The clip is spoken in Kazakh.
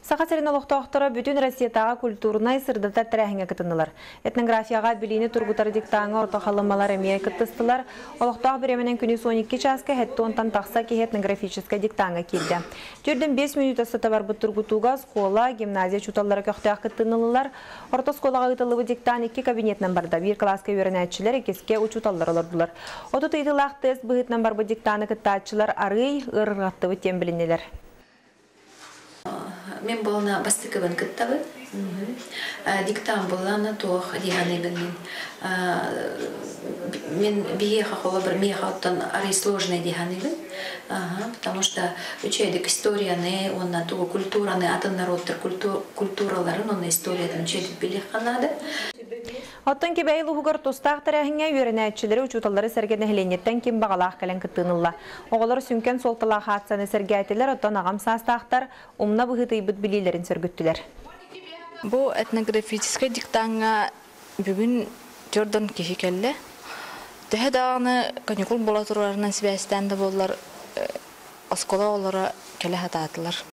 Сақасырын олықтақтары бүтін Россиятаға культурнай сырдата тәрәхіңе кітінілер. Этнографияға біліні тұрғытары диктаңы орта қалымалар әмей кіттістілер. Олықтақ біременен күні 12 часқа хәтті онтан тақса ке этнографическа диктаңы келді. Жүрден 5 минута сыта бар бұт тұрғытуға скола, гимназия чуталары көқтіяқ кіттінілілер. Орта сколаға ұтылығы диктан 2 кабинетнен барда. Bir класска үйренәтшілер екеске учуталар олардылар. Оты тыйдылақ тест бұғытнан бар бұ диктаны кіттатшылар арый ұрғатты бұттен білінелер. Мен болна бастыкован кыттабы. Диктан болана тоқ дияныгын мен биеха хола бір мехаттан арай сложный дияныгын. Потому что учедик историяны, онна туғы культураны, атын народтар культураларын, онна историядан учедик билих қанады. Оттан кебәй луғығыр тустақ тәрәхіңе үйренәтшілері учуталары сәргені хеленеттен кем бағалақ кәлін кіттінілла. Оғылар сүнкен солтылақ атсаны сәргәтілер, оттан ағам састақтар, умна бұғыты бұд білейлерін сөргіттілер. Бұл этнографический диктаңға бүгін жордан кеші кәлі. Тәхі дағаны каникул бола тұрарынан сібәстәнді болар, оскола олары кәлі хататылар.